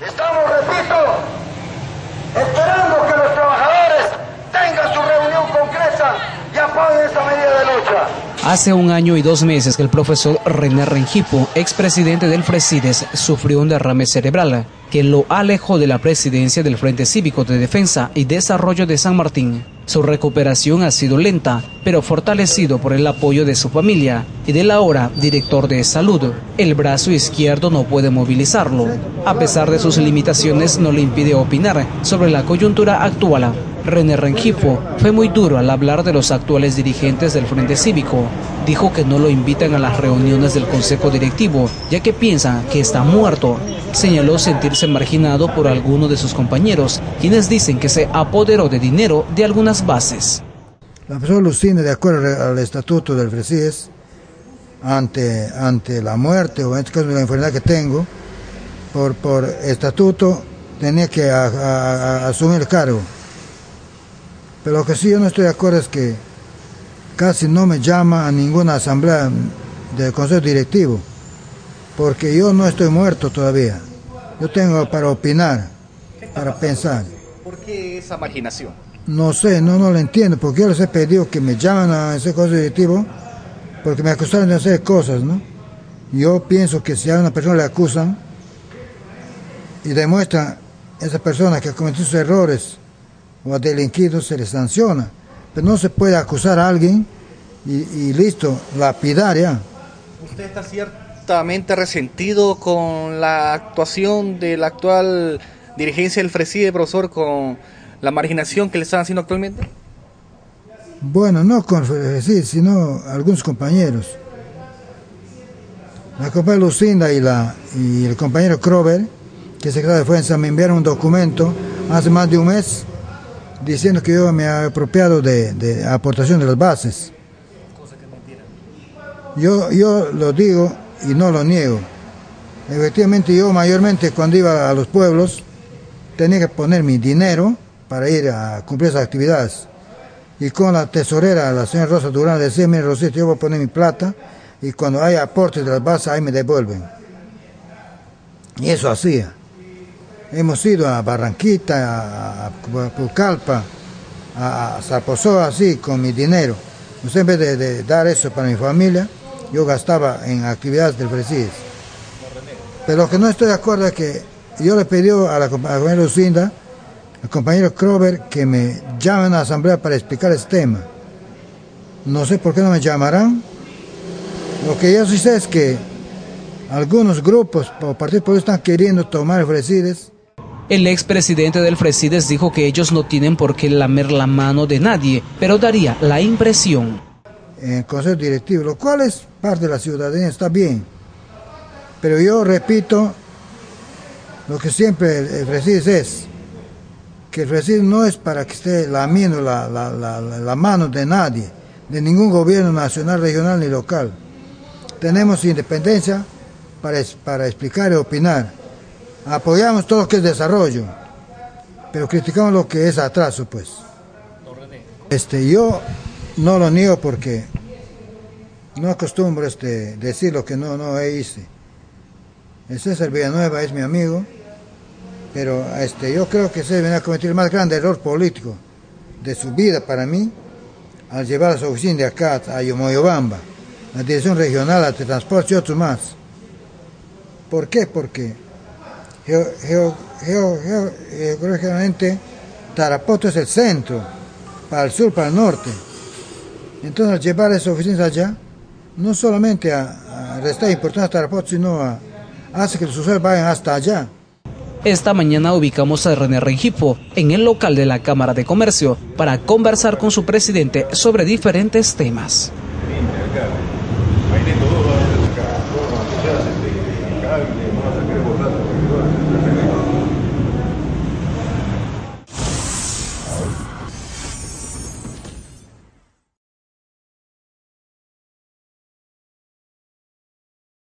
Estamos, repito, esperando que los trabajadores tengan su reunión concreta y apoyen esta medida de lucha. Hace 1 año y 2 meses que el profesor René Rengifo, expresidente del Fresides, sufrió un derrame cerebral que lo alejó de la presidencia del Frente Cívico de Defensa y Desarrollo de San Martín. Su recuperación ha sido lenta, pero fortalecido por el apoyo de su familia y del ahora director de salud. El brazo izquierdo no puede movilizarlo. A pesar de sus limitaciones, no le impide opinar sobre la coyuntura actual. René Rengifo fue muy duro al hablar de los actuales dirigentes del Frente Cívico. Dijo que no lo invitan a las reuniones del Consejo Directivo, ya que piensan que está muerto. Señaló sentirse marginado por algunos de sus compañeros, quienes dicen que se apoderó de dinero de algunas bases. La profesora Lucinda, de acuerdo al estatuto del Fresides, ante la muerte o en este caso de la enfermedad que tengo, por estatuto tenía que asumir el cargo. Pero lo que sí yo no estoy de acuerdo es que casi no me llama a ninguna asamblea del Consejo Directivo, porque yo no estoy muerto todavía. Yo tengo para opinar, para pensar. ¿Por qué esa marginación? No sé, no lo entiendo, porque yo les he pedido que me llamen a ese Consejo Directivo, porque me acusaron de hacer cosas, ¿no? Yo pienso que si a una persona le acusan y demuestran esa persona que ha cometido sus errores o ha delinquido, se le sanciona. Pero no se puede acusar a alguien y listo, lapidar ya. ¿Usted está ciertamente resentido con la actuación de la actual dirigencia del Fresides, profesor, con la marginación que le están haciendo actualmente? Bueno, no con Fresides, sino algunos compañeros. La compañera Lucinda y el compañero Krober, que es secretario de Defensa, me enviaron un documento hace más de 1 mes diciendo que yo me he apropiado de aportación de las bases. Cosa que es mentira. Yo lo digo y no lo niego. Efectivamente, yo mayormente cuando iba a los pueblos tenía que poner mi dinero para ir a cumplir esas actividades. Y con la tesorera, la señora Rosa Durán, le decía: mire, Rosita, yo voy a poner mi plata y cuando hay aportes de las bases, ahí me devuelven. Y eso hacía. Hemos ido a Barranquita, a Pucallpa, a Zaposoa, así, con mi dinero. Entonces, en vez de dar eso para mi familia, yo gastaba en actividades del Fresides. Pero lo que no estoy de acuerdo es que yo le pedí a la compañera Lucinda, al compañero Krober, que me llamen a la asamblea para explicar este tema. No sé por qué no me llamarán. Lo que yo sí sé es que algunos grupos o partidos políticos están queriendo tomar el Fresides. El expresidente del Fresides dijo que ellos no tienen por qué lamer la mano de nadie, pero daría la impresión. En el Consejo Directivo, lo cual es parte de la ciudadanía, está bien. Pero yo repito lo que siempre el Fresides es, que el Fresides no es para que esté lamiendo la mano de nadie, de ningún gobierno nacional, regional ni local. Tenemos independencia para explicar y opinar. Apoyamos todo lo que es desarrollo, pero criticamos lo que es atraso, pues. Yo no lo niego porque no acostumbro decir lo que no hice. El César Villanueva es mi amigo, pero yo creo que se viene a cometer el más grande error político de su vida para mí al llevar a su oficina de acá a Moyobamba, la Dirección Regional de Transporte y otros más. ¿Por qué? Porque geográficamente Tarapoto es el centro, para el sur, para el norte. Entonces, al llevar esas oficinas allá, no solamente a restar importancia a Tarapoto, sino hace que los usuarios vayan hasta allá. Esta mañana ubicamos a René Rengifo en el local de la Cámara de Comercio para conversar con su presidente sobre diferentes temas.